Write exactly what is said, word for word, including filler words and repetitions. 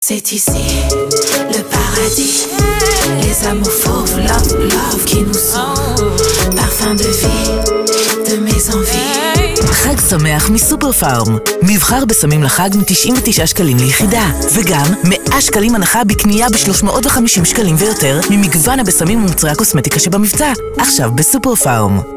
C'est ici, le paradis. Les amours fauves, love, love qui nous sont. Parfum de vie, de mes envies. חג שמח מסופר פארם. מבחר בסמים לחג מ-תשעים ותשעה שקלים ליחידה. וגם מאה שקלים הנחה בקנייה ב-שלוש מאות וחמישים שקלים ויותר ממגוון הבשמים ומוצרי הקוסמטיקה שבמבצע. עכשיו בסופר פארם.